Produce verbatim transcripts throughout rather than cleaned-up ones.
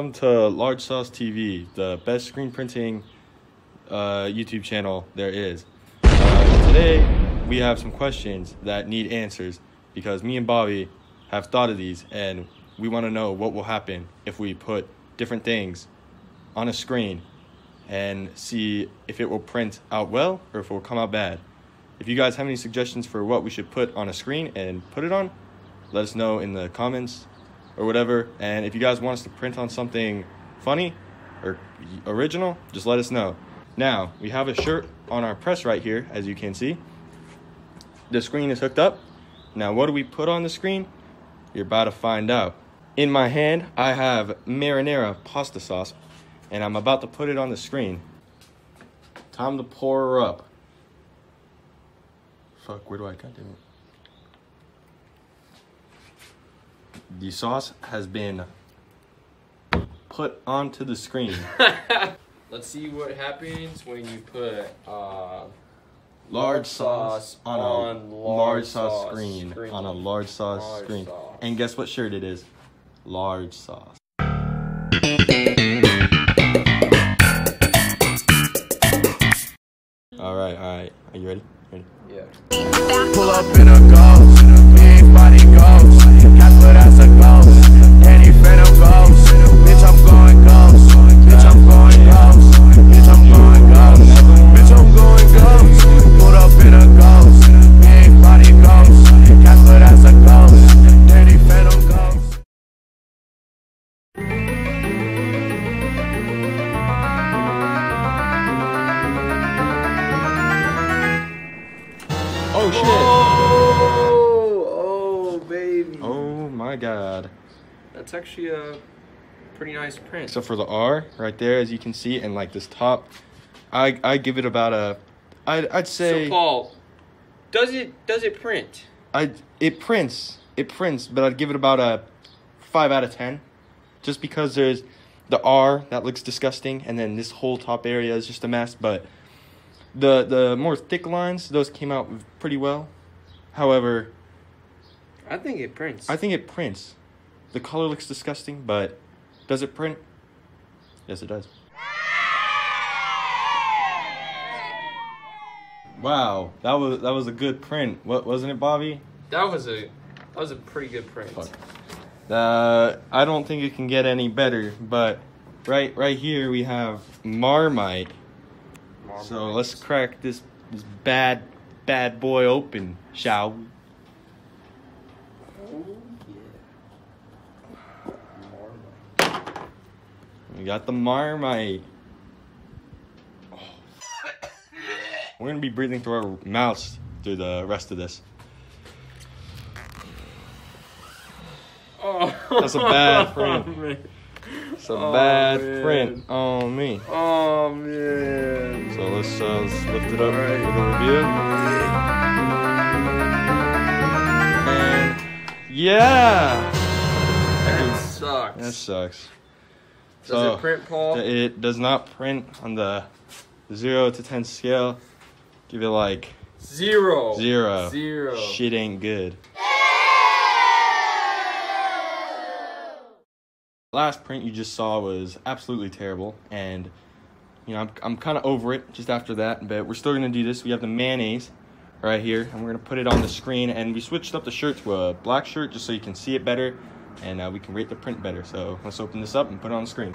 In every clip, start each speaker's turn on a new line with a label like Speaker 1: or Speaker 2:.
Speaker 1: welcome to Large Sauce T V, the best screen printing uh, YouTube channel there is. Uh, today, we have some questions that need answers because me and Bobby have thought of these and we want to know what will happen if we put different things on a screen and see if it will print out well or if it will come out bad. If you guys have any suggestions for what we should put on a screen and put it on, let us know in the comments or whatever. And if you guys want us to print on something funny or original, just let us know. Now, we have a shirt on our press right here, as you can see. The screen is hooked up. Now, what do we put on the screen? You're about to find out. In my hand, I have marinara pasta sauce, and I'm about to put it on the screen. Time to pour her up. Fuck, where do I cut it? The sauce has been put onto the screen.
Speaker 2: Let's see what happens when you put uh,
Speaker 1: large sauce on a
Speaker 2: on
Speaker 1: large sauce
Speaker 2: sauce
Speaker 1: screen.
Speaker 2: screen.
Speaker 1: On a large sauce
Speaker 2: Large
Speaker 1: screen.
Speaker 2: sauce.
Speaker 1: And guess what shirt it is? Large sauce. All right, all right. Are you ready? Ready?
Speaker 2: Yeah.
Speaker 3: Pull up in a ghost, big body ghost, Casper that's a ghost, any phantom ghost, bitch I'm going ghost, bitch I'm going ghost, bitch I'm going ghost, bitch I'm going ghost, pull up in a ghost, big body ghost, Casper that's a ghost, any phantom ghost.
Speaker 1: Oh shit!
Speaker 2: Oh, oh, baby.
Speaker 1: Oh my god.
Speaker 2: That's actually a pretty nice print.
Speaker 1: So for the R right there, as you can see, and like this top, I I give it about a, I'd I'd say.
Speaker 2: So Paul, does it does it print?
Speaker 1: I it prints it prints, but I'd give it about a five out of ten, just because there's the R that looks disgusting, and then this whole top area is just a mess. But the the more thick lines, those came out pretty well. However,
Speaker 2: I think it prints.
Speaker 1: I think it prints. The color looks disgusting, but does it print? Yes, it does. Wow, that was that was a good print. What wasn't it, Bobby?
Speaker 2: that was a that was a pretty good print.
Speaker 1: Fuck. Uh, I don't think it can get any better. But right right here we have Marmite.
Speaker 2: Marmite.
Speaker 1: So let's crack this this bad bad boy open, shall we?
Speaker 2: Oh yeah. Marmite.
Speaker 1: We got the Marmite. Oh. We're gonna be breathing through our mouths through the rest of this.
Speaker 2: Oh.
Speaker 1: That's a bad print.
Speaker 2: Man.
Speaker 1: It's a
Speaker 2: Oh,
Speaker 1: bad
Speaker 2: man.
Speaker 1: print on me.
Speaker 2: Oh man.
Speaker 1: So let's, uh, let's lift it up
Speaker 2: Alright.
Speaker 1: with a review. And yeah,
Speaker 2: That sucks.
Speaker 1: that sucks.
Speaker 2: Does
Speaker 1: So,
Speaker 2: it print, Paul?
Speaker 1: It does not print on the zero to ten scale. Give it like
Speaker 2: Zero.
Speaker 1: zero.
Speaker 2: Zero.
Speaker 1: Shit ain't good. Last print you just saw was absolutely terrible, and you know I'm I'm kind of over it just after that. But we're still gonna do this. We have the mayonnaise right here, and we're gonna put it on the screen. And we switched up the shirt to a black shirt just so you can see it better, and uh, we can rate the print better. So let's open this up and put it on the screen.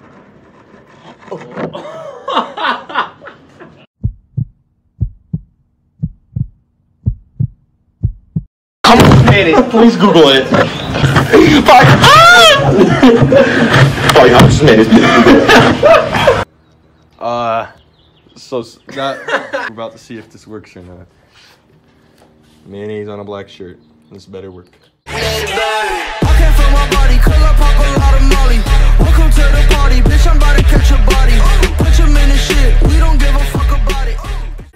Speaker 3: Come on, mayonnaise.
Speaker 1: Please Google it.
Speaker 3: Fuck. Oh, yeah, I'm just mayonnaise.
Speaker 1: Uh, so s- that we're about to see if this works or not. Mayonnaise on a black shirt. This better work.
Speaker 3: I came from my body, cause I pop a lot of molly. Welcome to the party, bitch, I'm about to catch your body. Put your man in shit, we don't give a fuck about it.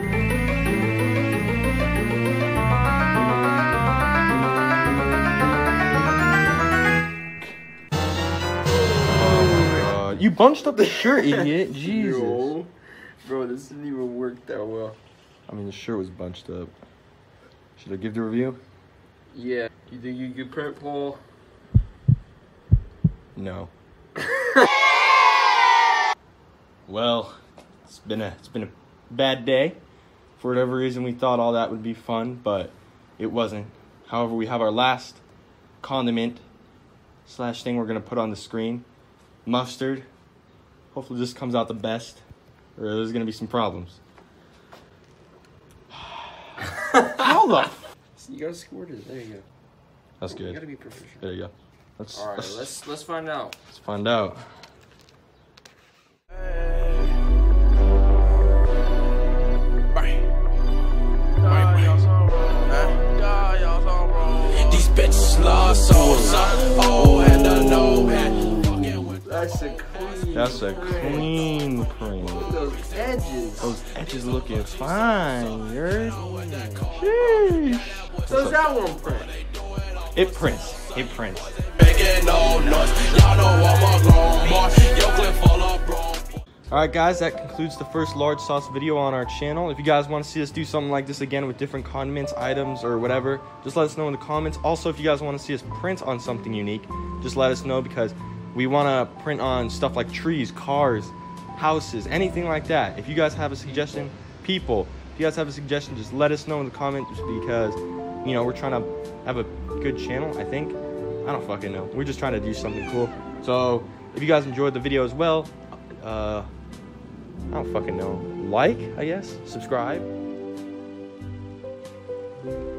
Speaker 1: Uh, you bunched up the shirt, idiot. Jesus.
Speaker 2: Yo. Bro, this didn't even work that well.
Speaker 1: I mean, the shirt was bunched up. Should I give the review?
Speaker 2: Yeah. You think you could print, Paul?
Speaker 1: No. Well, it's been a it's been a bad day. For whatever reason, we thought all that would be fun, but it wasn't. However, we have our last condiment slash thing we're gonna put on the screen. Mustard. Hopefully this comes out the best, or there's gonna be some problems. How the?
Speaker 2: You gotta squirt it. There you go.
Speaker 1: That's good.
Speaker 2: You gotta be professional.
Speaker 1: There you go. Let's,
Speaker 2: All right,
Speaker 1: let's,
Speaker 2: let's let's find out.
Speaker 1: let's find out.
Speaker 3: These bitches love so oh and the no and
Speaker 2: That's a clean.
Speaker 1: That's a clean print.
Speaker 2: Those edges.
Speaker 1: Those edges looking fine, you're. Sheesh.
Speaker 2: So is that one print?
Speaker 1: It prints. It prints.
Speaker 3: making no noise. Y'all know I'm a grown boy. Yo, clip full of bro.
Speaker 1: Alright guys, that concludes the first large sauce video on our channel. If you guys want to see us do something like this again with different condiments, items, or whatever, just let us know in the comments. Also, if you guys want to see us print on something unique, just let us know, because we want to print on stuff like trees, cars, houses, anything like that. If you guys have a suggestion, people, if you guys have a suggestion, just let us know in the comments, because, you know, we're trying to have a good channel, I think. I don't fucking know. We're just trying to do something cool. So, if you guys enjoyed the video as well, uh... I don't fucking know. Like, I guess. Subscribe.